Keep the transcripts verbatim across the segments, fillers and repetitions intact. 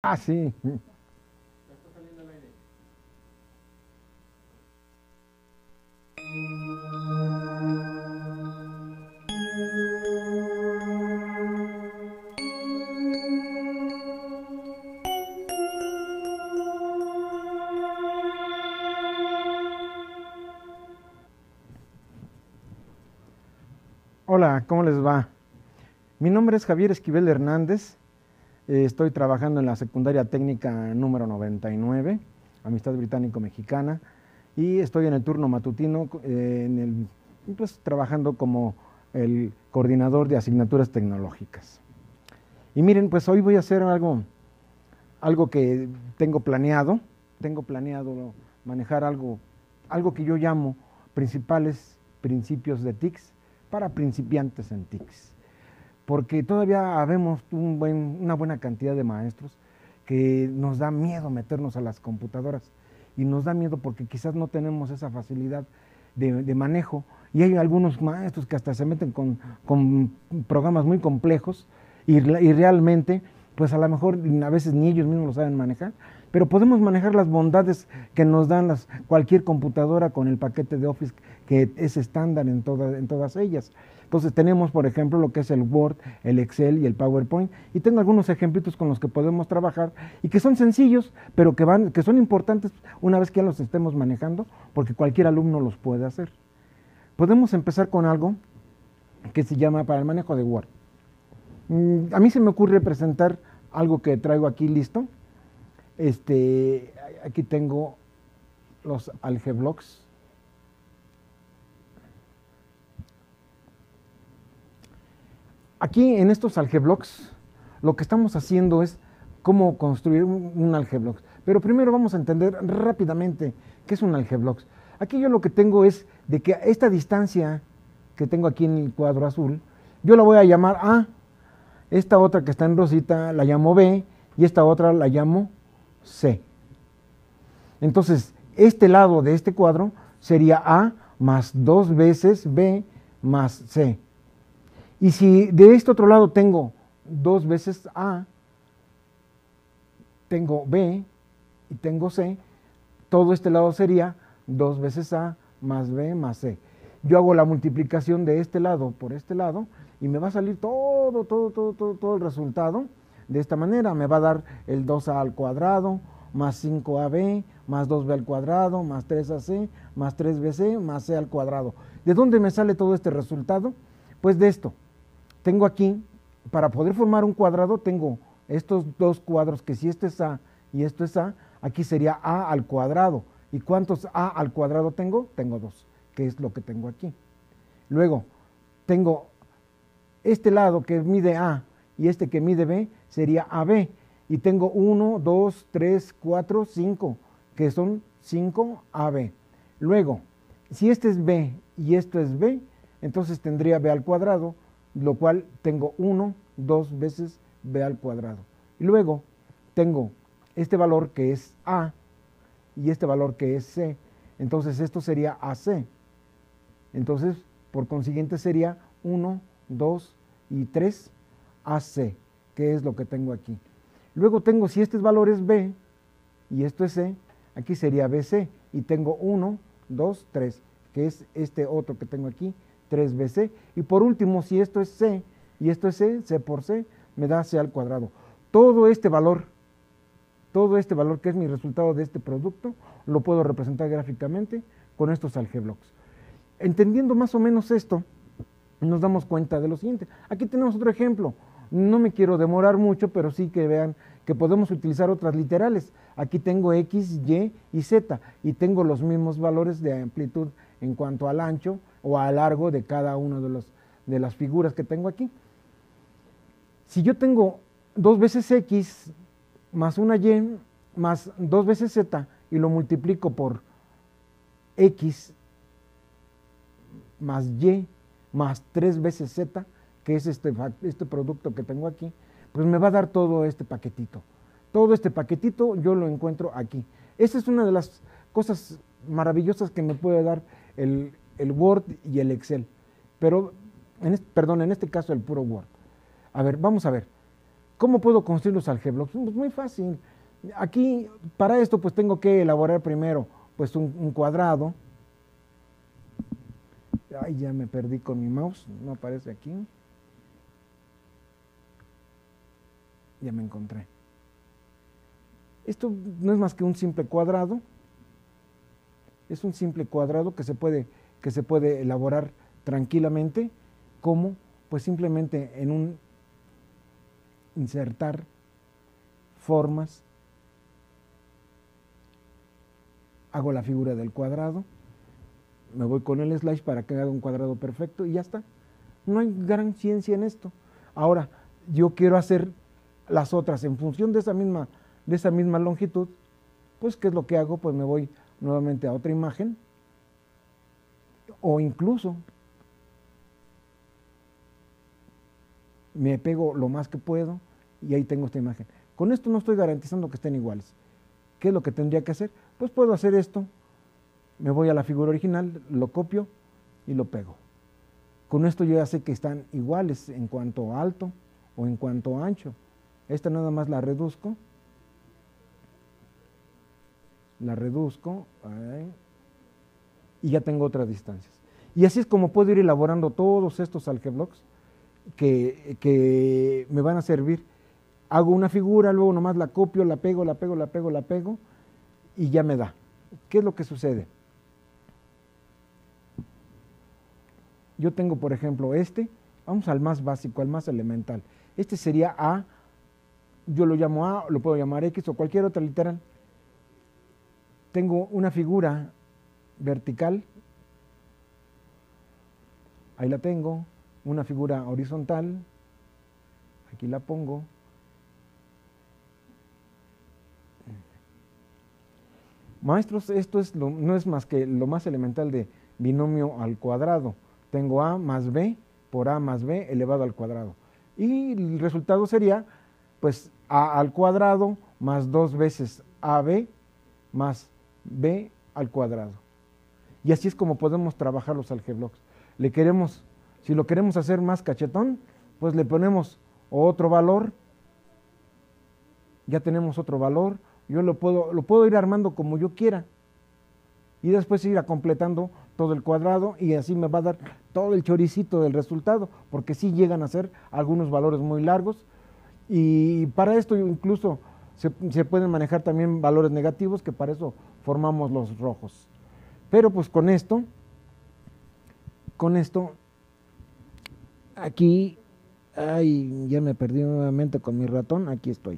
Ah, sí. Hola, ¿cómo les va? Mi nombre es Javier Esquivel Hernández. Eh, estoy trabajando en la secundaria técnica número noventa y nueve, Amistad Británico-Mexicana, y estoy en el turno matutino, eh, en el, pues, trabajando como el coordinador de asignaturas tecnológicas. Y miren, pues hoy voy a hacer algo, algo que tengo planeado. Tengo planeado manejar algo, algo que yo llamo principales principios de T I C S para principiantes en T I C S. Porque todavía habemos un buen, una buena cantidad de maestros que nos da miedo meternos a las computadoras, y nos da miedo porque quizás no tenemos esa facilidad de, de manejo, y hay algunos maestros que hasta se meten con, con programas muy complejos y, y realmente pues a lo mejor a veces ni ellos mismos lo saben manejar, pero podemos manejar las bondades que nos dan las, cualquier computadora con el paquete de Office que es estándar en, toda, en todas ellas. Entonces tenemos, por ejemplo, lo que es el Word, el Excel y el PowerPoint, y tengo algunos ejemplitos con los que podemos trabajar y que son sencillos, pero que, van, que son importantes una vez que ya los estemos manejando, porque cualquier alumno los puede hacer. Podemos empezar con algo que se llama para el manejo de Word. A mí se me ocurre presentar algo que traigo aquí listo. Este, aquí tengo los algeblocks. Aquí en estos algeblocks lo que estamos haciendo es cómo construir un, un algeblock. Pero primero vamos a entender rápidamente qué es un algeblock. Aquí yo lo que tengo es de que esta distancia que tengo aquí en el cuadro azul, yo la voy a llamar A. Esta otra que está en rosita la llamo B y esta otra la llamo C. Entonces, este lado de este cuadro sería A más dos veces B más C. Y si de este otro lado tengo dos veces A, tengo B y tengo C, todo este lado sería dos veces A más B más C. Yo hago la multiplicación de este lado por este lado y me va a salir todo, todo, todo, todo, todo el resultado de esta manera. Me va a dar el dos A al cuadrado, más cinco A B, más dos B al cuadrado, más tres A C, más tres B C, más C al cuadrado. ¿De dónde me sale todo este resultado? Pues de esto. Tengo aquí, para poder formar un cuadrado, tengo estos dos cuadros, que si este es A y esto es A, aquí sería A al cuadrado. ¿Y cuántos A al cuadrado tengo? Tengo dos, que es lo que tengo aquí. Luego, tengo este lado que mide A y este que mide B, sería A B. Y tengo uno, dos, tres, cuatro, cinco, que son cinco A B. Luego, si este es B y esto es B, entonces tendría B al cuadrado, lo cual tengo uno, dos veces B al cuadrado. Y luego tengo este valor que es A y este valor que es C. Entonces esto sería A C. Entonces, por consiguiente sería uno, dos y tres A C, que es lo que tengo aquí. Luego tengo, si este valor es B y esto es C, aquí sería B C. Y tengo uno, dos, tres, que es este otro que tengo aquí, tres B C. Y por último, si esto es C y esto es C, C por C, me da C al cuadrado. Todo este valor, todo este valor que es mi resultado de este producto, lo puedo representar gráficamente con estos algeblocks. Entendiendo más o menos esto, nos damos cuenta de lo siguiente. Aquí tenemos otro ejemplo. No me quiero demorar mucho, pero sí que vean que podemos utilizar otras literales. Aquí tengo X, Y y Z, y tengo los mismos valores de amplitud en cuanto al ancho o al largo de cada una de, los, de las figuras que tengo aquí. Si yo tengo dos veces X más una Y más dos veces Z y lo multiplico por X más Y más tres veces Z, que es este, este producto que tengo aquí, pues me va a dar todo este paquetito. Todo este paquetito yo lo encuentro aquí. Esa es una de las cosas maravillosas que me puede dar el, el Word y el Excel. Pero, en este, perdón, en este caso el puro Word. A ver, vamos a ver. ¿Cómo puedo construir los algeblocks? Pues muy fácil. Aquí, para esto, pues tengo que elaborar primero pues un, un cuadrado. Ay, ya me perdí con mi mouse, no aparece aquí. Ya me encontré. Esto no es más que un simple cuadrado. Es un simple cuadrado que se puede, que se puede elaborar tranquilamente, como pues simplemente en un insertar formas, hago la figura del cuadrado, me voy con el slash para que haga un cuadrado perfecto y ya está. No hay gran ciencia en esto. Ahora, yo quiero hacer las otras en función de esa misma, de esa misma longitud, pues ¿qué es lo que hago? Pues me voy nuevamente a otra imagen, o incluso me pego lo más que puedo y ahí tengo esta imagen. Con esto no estoy garantizando que estén iguales. ¿Qué es lo que tendría que hacer? Pues puedo hacer esto, me voy a la figura original, lo copio y lo pego. Con esto yo ya sé que están iguales en cuanto a alto o en cuanto a ancho. Esta nada más la reduzco, la reduzco ahí, y ya tengo otras distancias. Y así es como puedo ir elaborando todos estos algeblocks que, que me van a servir. Hago una figura, luego nomás la copio, la pego, la pego, la pego, la pego y ya me da. ¿Qué es lo que sucede? Yo tengo, por ejemplo, este, vamos al más básico, al más elemental. Este sería A, yo lo llamo A, lo puedo llamar X o cualquier otra literal. Tengo una figura vertical, ahí la tengo, una figura horizontal, aquí la pongo. Maestros, esto es lo, no es más que lo más elemental de binomio al cuadrado. Tengo A más B por A más B elevado al cuadrado. Y el resultado sería, pues, A al cuadrado más dos veces A B más B al cuadrado. Y así es como podemos trabajar los algeblocks. Le queremos, si lo queremos hacer más cachetón, pues le ponemos otro valor. Ya tenemos otro valor. Yo lo puedo, lo puedo ir armando como yo quiera. Y después ir a completando todo el cuadrado y así me va a dar todo el choricito del resultado, porque sí llegan a ser algunos valores muy largos. Y para esto incluso se, se pueden manejar también valores negativos, que para eso formamos los rojos. Pero pues con esto, con esto, aquí, ay, ya me perdí nuevamente con mi ratón, aquí estoy.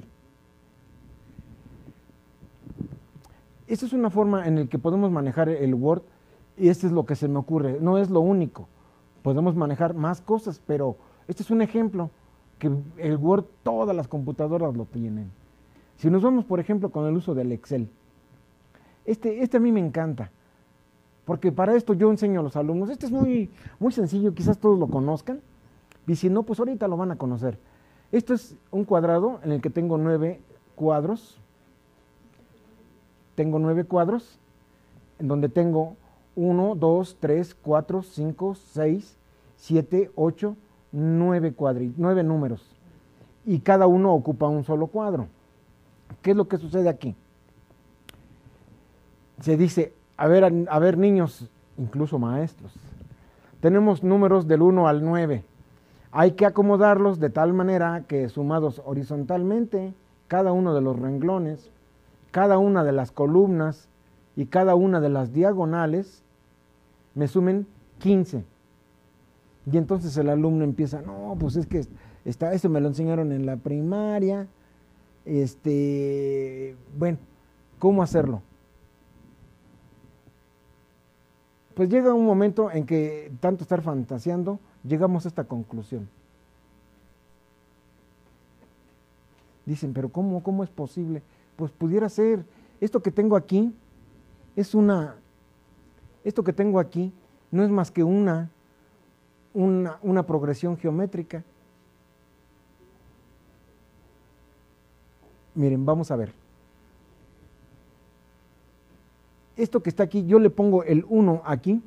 Esta es una forma en la que podemos manejar el Word y esto es lo que se me ocurre, no es lo único. Podemos manejar más cosas, pero este es un ejemplo que el Word todas las computadoras lo tienen. Si nos vamos, por ejemplo, con el uso del Excel, este, este a mí me encanta, porque para esto yo enseño a los alumnos. Este es muy, muy sencillo, quizás todos lo conozcan, y si no, pues ahorita lo van a conocer. Esto es un cuadrado en el que tengo nueve cuadros. Tengo nueve cuadros, en donde tengo uno, dos, tres, cuatro, cinco, seis, siete, ocho, nueve cuadri, nueve números. Y cada uno ocupa un solo cuadro. ¿Qué es lo que sucede aquí? Se dice, a ver, a ver niños, incluso maestros, tenemos números del uno al nueve. Hay que acomodarlos de tal manera que sumados horizontalmente, cada uno de los renglones, cada una de las columnas y cada una de las diagonales me sumen quince. Y entonces el alumno empieza, no, pues es que está, eso me lo enseñaron en la primaria. Este, bueno, ¿cómo hacerlo? Pues llega un momento en que, tanto estar fantaseando, llegamos a esta conclusión. Dicen, pero ¿cómo, cómo es posible? Pues pudiera ser, esto que tengo aquí, es una, esto que tengo aquí, no es más que una, una, una progresión geométrica. Miren, vamos a ver. Esto que está aquí, yo le pongo el uno aquí,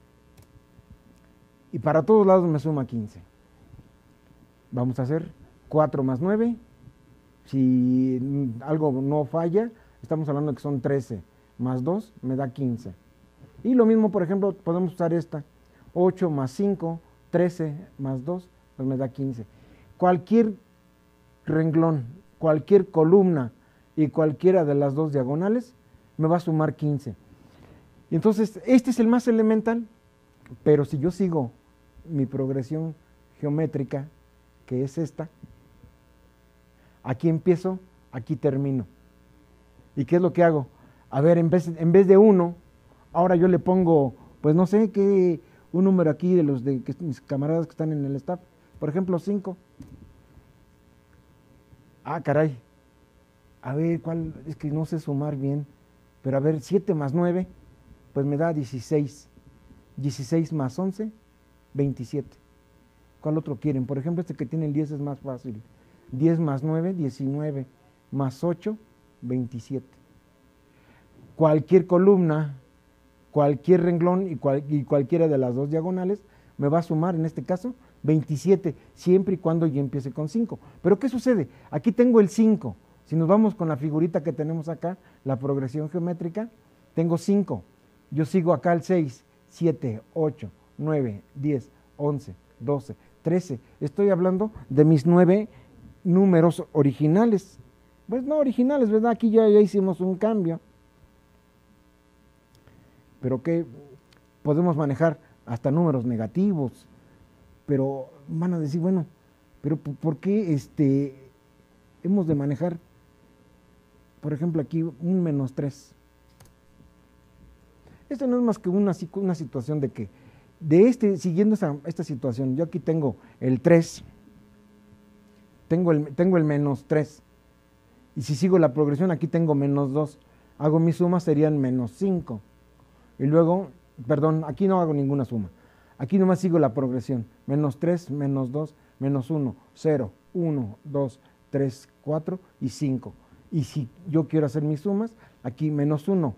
y para todos lados me suma quince. Vamos a hacer cuatro más nueve, Si algo no falla, estamos hablando de que son trece más dos me da quince. Y lo mismo, por ejemplo, podemos usar esta, ocho más cinco, trece más dos, pues me da quince. Cualquier renglón, cualquier columna y cualquiera de las dos diagonales me va a sumar quince. Y entonces, este es el más elemental, pero si yo sigo mi progresión geométrica, que es esta, aquí empiezo, aquí termino. ¿Y qué es lo que hago? A ver, en vez, en vez de uno, ahora yo le pongo, pues no sé, qué, un número aquí de los de que, mis camaradas que están en el staff, por ejemplo, cinco. Ah, caray. A ver, ¿cuál? Es que no sé sumar bien. Pero a ver, siete más nueve, pues me da dieciséis. dieciséis más once, veintisiete. ¿Cuál otro quieren? Por ejemplo, este que tiene el diez es más fácil. diez más nueve, diecinueve. Más ocho, veintisiete. Cualquier columna, cualquier renglón y, cual, y cualquiera de las dos diagonales me va a sumar, en este caso, veintisiete, siempre y cuando yo empiece con cinco. Pero ¿qué sucede? Aquí tengo el cinco. Si nos vamos con la figurita que tenemos acá, la progresión geométrica, tengo cinco. Yo sigo acá el seis, siete, ocho, nueve, diez, once, doce, trece. Estoy hablando de mis nueve números originales. Pues no originales, ¿verdad? Aquí ya, ya hicimos un cambio. Pero que podemos manejar hasta números negativos. Pero van a decir, bueno, pero ¿por qué este, hemos de manejar, por ejemplo, aquí un menos tres? Esto no es más que una, una situación de que, de este, siguiendo esta, esta situación, yo aquí tengo el tres, tengo el, tengo el menos tres, y si sigo la progresión, aquí tengo menos dos, hago mi suma, serían menos cinco, y luego, perdón, aquí no hago ninguna suma, aquí nomás sigo la progresión, menos tres, menos dos, menos uno, cero, uno, dos, tres, cuatro y cinco. Y si yo quiero hacer mis sumas, aquí menos uno,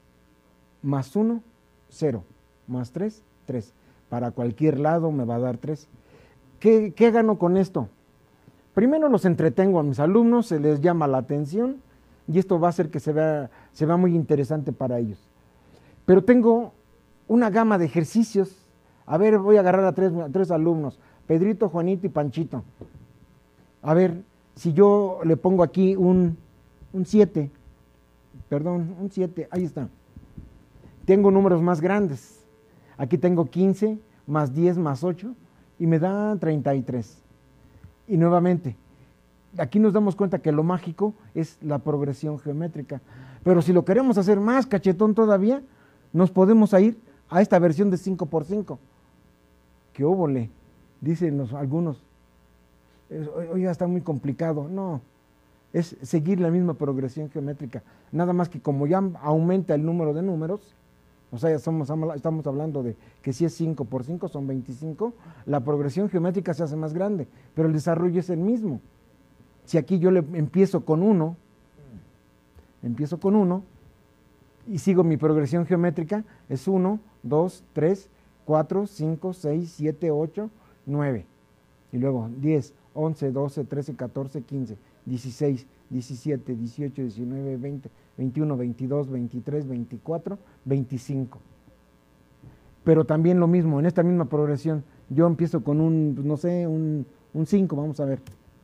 más uno, cero, más tres, tres. Para cualquier lado me va a dar tres. ¿Qué, qué gano con esto? Primero los entretengo a mis alumnos, se les llama la atención y esto va a hacer que se vea, se vea muy interesante para ellos. Pero tengo una gama de ejercicios. A ver, voy a agarrar a tres, a tres alumnos, Pedrito, Juanito y Panchito. A ver, si yo le pongo aquí un siete, perdón, un siete, ahí está. Tengo números más grandes. Aquí tengo quince, más diez, más ocho, y me da treinta y tres. Y nuevamente, aquí nos damos cuenta que lo mágico es la progresión geométrica. Pero si lo queremos hacer más cachetón todavía, nos podemos ir a esta versión de cinco por cinco. ¡Qué óvole! Dicen los, algunos. Oiga, está muy complicado. No, es seguir la misma progresión geométrica. Nada más que como ya aumenta el número de números, o sea, somos, estamos hablando de que si es cinco por cinco son veinticinco, la progresión geométrica se hace más grande, pero el desarrollo es el mismo. Si aquí yo le empiezo con uno, empiezo con uno y sigo mi progresión geométrica, es uno, dos, tres, cuatro, cinco, seis, siete, ocho, nueve. Y luego diez, once, doce, trece, catorce, quince, dieciséis, diecisiete, dieciocho, diecinueve, veinte, veintiuno, veintidós, veintitrés, veinticuatro, veinticinco. Pero también lo mismo, en esta misma progresión, yo empiezo con un, no sé, un, un cinco, vamos a ver.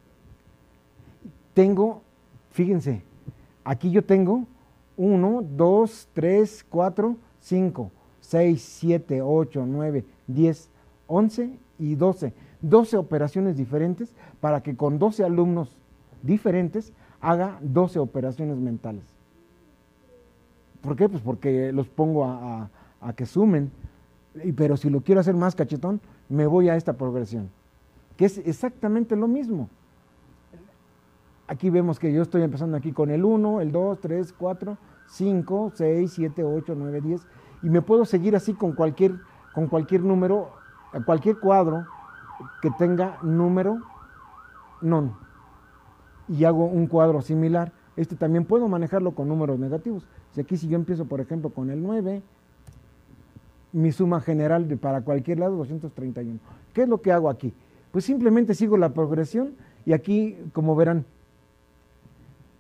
Tengo, fíjense, aquí yo tengo uno, dos, tres, cuatro, cinco, seis, siete, ocho, nueve, diez, once y doce. doce operaciones diferentes para que con doce alumnos diferentes haga doce operaciones mentales. ¿Por qué? Pues porque los pongo a, a, a que sumen, pero si lo quiero hacer más cachetón, me voy a esta progresión, que es exactamente lo mismo. Aquí vemos que yo estoy empezando aquí con el uno, el dos, tres, cuatro, cinco, seis, siete, ocho, nueve, diez, y me puedo seguir así con cualquier, con cualquier número, cualquier cuadro que tenga número non, y hago un cuadro similar. Este también puedo manejarlo con números negativos. Si aquí si yo empiezo, por ejemplo, con el nueve, mi suma general de para cualquier lado, doscientos treinta y uno. ¿Qué es lo que hago aquí? Pues simplemente sigo la progresión y aquí, como verán,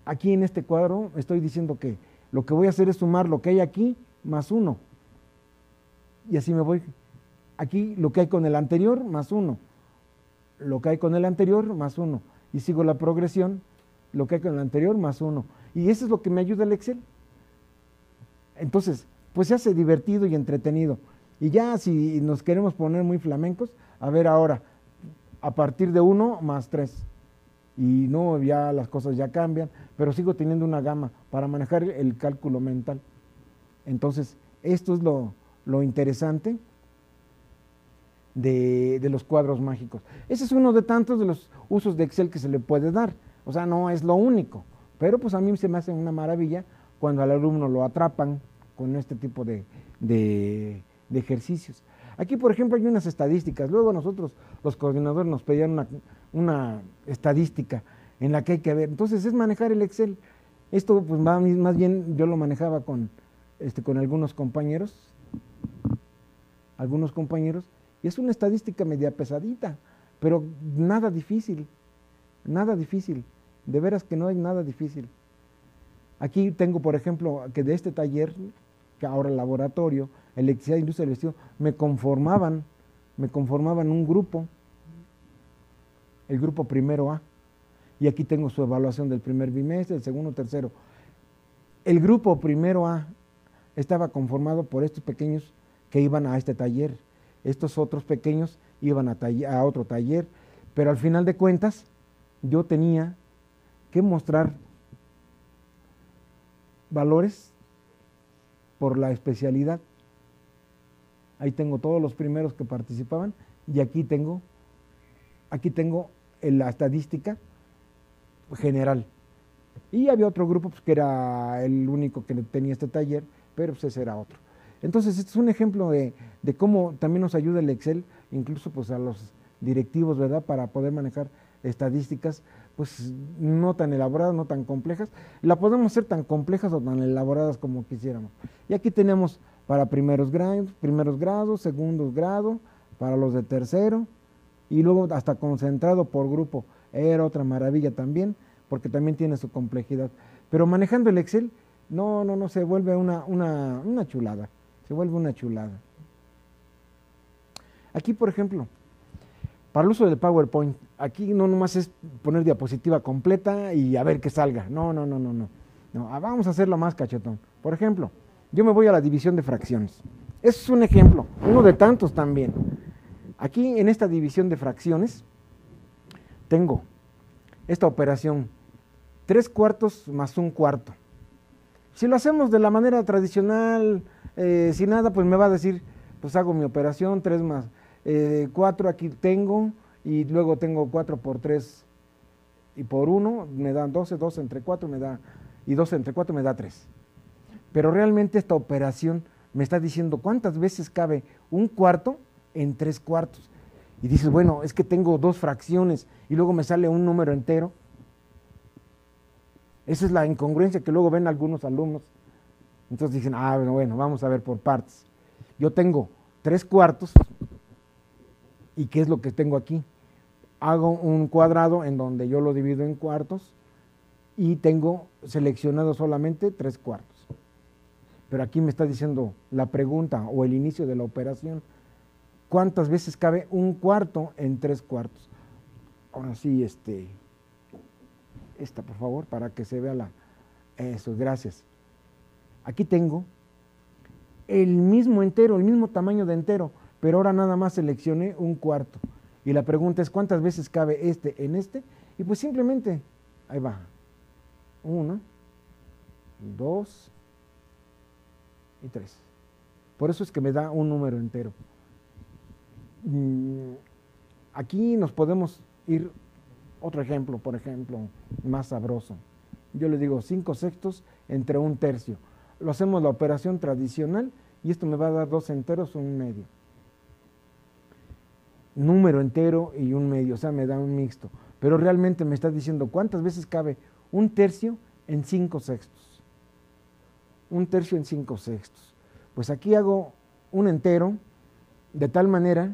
aquí en este cuadro estoy diciendo que lo que voy a hacer es sumar lo que hay aquí más uno. Y así me voy. Aquí lo que hay con el anterior más uno. Lo que hay con el anterior más uno. Y sigo la progresión, lo que hay con el anterior más uno. Y eso es lo que me ayuda el Excel. Entonces, pues se hace divertido y entretenido. Y ya si nos queremos poner muy flamencos, a ver ahora, a partir de uno más tres. Y no, ya las cosas ya cambian, pero sigo teniendo una gama para manejar el cálculo mental. Entonces, esto es lo, lo interesante de, de los cuadros mágicos. Ese es uno de tantos de los usos de Excel que se le puede dar. O sea, no es lo único, pero pues a mí se me hace una maravilla cuando al alumno lo atrapan con este tipo de, de, de ejercicios. Aquí, por ejemplo, hay unas estadísticas. Luego nosotros, los coordinadores, nos pedían una, una estadística en la que hay que ver. Entonces, es manejar el Excel. Esto, pues, más bien yo lo manejaba con, este, con algunos compañeros, algunos compañeros, y es una estadística media pesadita, pero nada difícil, nada difícil. De veras que no hay nada difícil. Aquí tengo, por ejemplo, que de este taller, que ahora el laboratorio, electricidad, industria del vestido, me conformaban, me conformaban un grupo, el grupo primero A, y aquí tengo su evaluación del primer bimestre, el segundo, tercero. El grupo primero A estaba conformado por estos pequeños que iban a este taller, estos otros pequeños iban a, taller, a otro taller, pero al final de cuentas yo tenía que mostrar valores por la especialidad. Ahí tengo todos los primeros que participaban y aquí tengo, aquí tengo la estadística general. Y había otro grupo pues, que era el único que tenía este taller, pero pues ese era otro. Entonces, este es un ejemplo de, de cómo también nos ayuda el Excel, incluso pues a los directivos, ¿verdad?, para poder manejar estadísticas, pues no tan elaboradas, no tan complejas. La podemos hacer tan complejas o tan elaboradas como quisiéramos. Y aquí tenemos para primeros grados, primeros grados, segundos grados, para los de tercero, y luego hasta concentrado por grupo. Era otra maravilla también, porque también tiene su complejidad. Pero manejando el Excel, no, no, no, se vuelve una, una, una chulada, se vuelve una chulada. Aquí, por ejemplo, para el uso del PowerPoint, aquí no nomás es poner diapositiva completa y a ver qué salga. No, no, no, no, no. no vamos a hacerlo más cachetón. Por ejemplo, yo me voy a la división de fracciones. Ese es un ejemplo, uno de tantos también. Aquí en esta división de fracciones tengo esta operación, tres cuartos más un cuarto. Si lo hacemos de la manera tradicional, eh, sin nada, pues me va a decir, pues hago mi operación, tres más eh, cuatro aquí tengo, y luego tengo cuatro por tres y por uno, me dan doce, doce entre cuatro me da, y doce entre cuatro me da tres. Pero realmente esta operación me está diciendo cuántas veces cabe un cuarto en tres cuartos. Y dices, bueno, es que tengo dos fracciones y luego me sale un número entero. Esa es la incongruencia que luego ven algunos alumnos. Entonces dicen, ah, bueno, bueno, vamos a ver por partes. Yo tengo tres cuartos, ¿y qué es lo que tengo aquí? Hago un cuadrado en donde yo lo divido en cuartos y tengo seleccionado solamente tres cuartos. Pero aquí me está diciendo la pregunta o el inicio de la operación, ¿cuántas veces cabe un cuarto en tres cuartos? Ahora sí, este, esta por favor, para que se vea la, eso, gracias. Aquí tengo el mismo entero, el mismo tamaño de entero, pero ahora nada más seleccioné un cuarto. Y la pregunta es, ¿cuántas veces cabe este en este? Y pues simplemente, ahí va, uno, dos y tres. Por eso es que me da un número entero. Aquí nos podemos ir, otro ejemplo, por ejemplo, más sabroso. Yo le digo cinco sextos entre un tercio. Lo hacemos la operación tradicional y esto me va a dar dos enteros o un medio. Número entero y un medio, o sea, me da un mixto. Pero realmente me está diciendo cuántas veces cabe un tercio en cinco sextos. Un tercio en cinco sextos. Pues aquí hago un entero de tal manera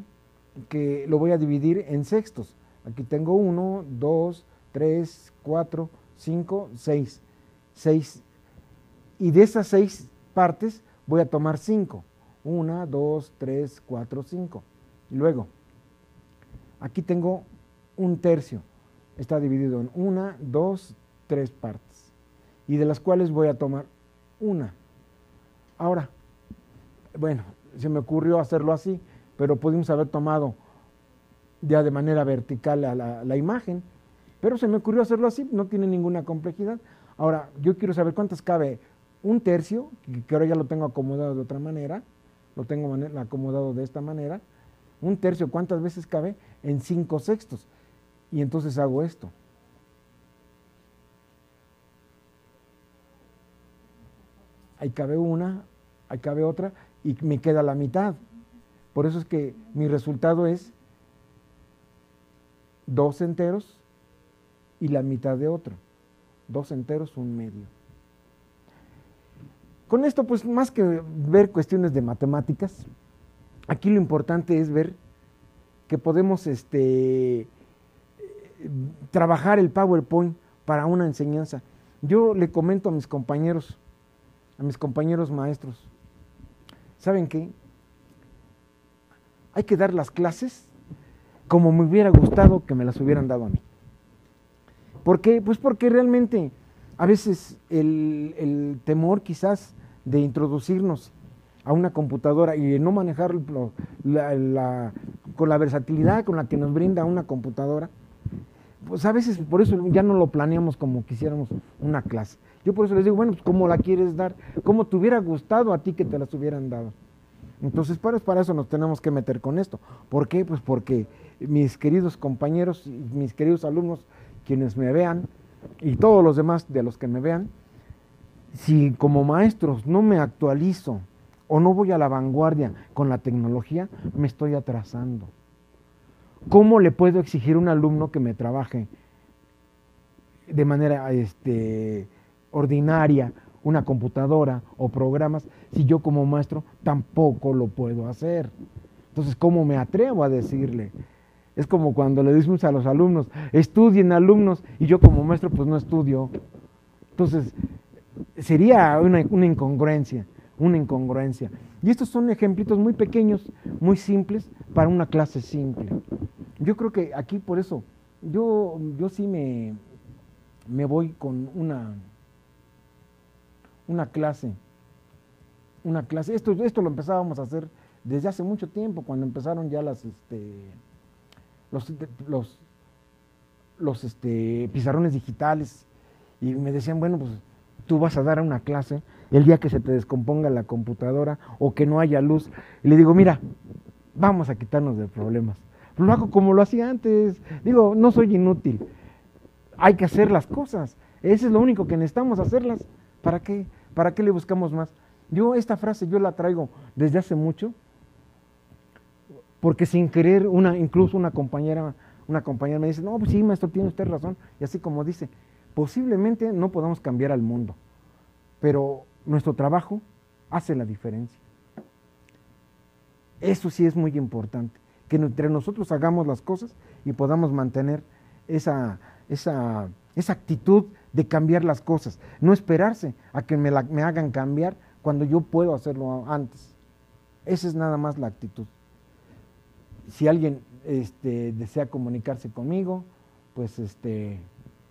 que lo voy a dividir en sextos. Aquí tengo uno, dos, tres, cuatro, cinco, seis. seis. Y de esas seis partes voy a tomar cinco. una, dos, tres, cuatro, cinco. Y luego, aquí tengo un tercio. Está dividido en una, dos, tres partes. Y de las cuales voy a tomar una. Ahora, bueno, se me ocurrió hacerlo así, pero pudimos haber tomado ya de manera vertical a la, la imagen, pero se me ocurrió hacerlo así, no tiene ninguna complejidad. Ahora, yo quiero saber cuántas cabe un tercio, que ahora ya lo tengo acomodado de otra manera, lo tengo acomodado de esta manera. Un tercio, ¿cuántas veces cabe? En cinco sextos. Y entonces hago esto. Ahí cabe una, ahí cabe otra, y me queda la mitad. Por eso es que mi resultado es dos enteros y la mitad de otro. Dos enteros, un medio. Con esto, pues, más que ver cuestiones de matemáticas, aquí lo importante es ver que podemos este, trabajar el PowerPoint para una enseñanza. Yo le comento a mis compañeros, a mis compañeros maestros, ¿saben qué? Hay que dar las clases como me hubiera gustado que me las hubieran dado a mí. ¿Por qué? Pues porque realmente a veces el, el temor quizás de introducirnos a una computadora y de no manejar la, la, con la versatilidad con la que nos brinda una computadora, pues a veces por eso ya no lo planeamos como quisiéramos una clase. Yo por eso les digo, bueno, pues ¿cómo la quieres dar? ¿Cómo te hubiera gustado a ti que te las hubieran dado? Entonces para, para eso nos tenemos que meter con esto. ¿Por qué? Pues porque mis queridos compañeros y mis queridos alumnos, quienes me vean, y todos los demás de los que me vean, si como maestros no me actualizo o no voy a la vanguardia con la tecnología, me estoy atrasando. ¿Cómo le puedo exigir a un alumno que me trabaje de manera este, ordinaria una computadora o programas si yo como maestro tampoco lo puedo hacer? Entonces, ¿cómo me atrevo a decirle? Es como cuando le decimos a los alumnos, estudien alumnos, y yo como maestro pues no estudio. Entonces, sería una, una incongruencia, una incongruencia. Y estos son ejemplitos muy pequeños, muy simples, para una clase simple. Yo creo que aquí por eso, yo, yo sí me, me voy con una, una clase, una clase. Esto, esto lo empezábamos a hacer desde hace mucho tiempo, cuando empezaron ya las, este, los, los, los este, pizarrones digitales, y me decían, bueno, pues tú vas a dar una clase el día que se te descomponga la computadora o que no haya luz. Y le digo, mira, vamos a quitarnos de problemas. Lo hago como lo hacía antes. Digo, no soy inútil. Hay que hacer las cosas. Eso es lo único que necesitamos, hacerlas. ¿Para qué? ¿Para qué le buscamos más? Yo esta frase yo la traigo desde hace mucho, porque sin querer, una, incluso una compañera, una compañera me dice, no, pues sí, maestro, tiene usted razón. Y así como dice, posiblemente no podamos cambiar al mundo, pero nuestro trabajo hace la diferencia. Eso sí es muy importante, que entre nosotros hagamos las cosas y podamos mantener esa, esa, esa actitud de cambiar las cosas, no esperarse a que me, la, me hagan cambiar cuando yo puedo hacerlo antes. Esa es nada más la actitud. Si alguien este, desea comunicarse conmigo, pues este...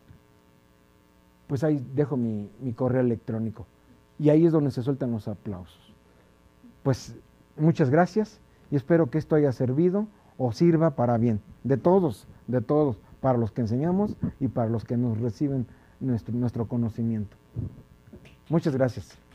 pues ahí dejo mi, mi correo electrónico. Y ahí es donde se sueltan los aplausos. Pues muchas gracias y espero que esto haya servido o sirva para bien. De todos, de todos, para los que enseñamos y para los que nos reciben nuestro, nuestro conocimiento. Muchas gracias.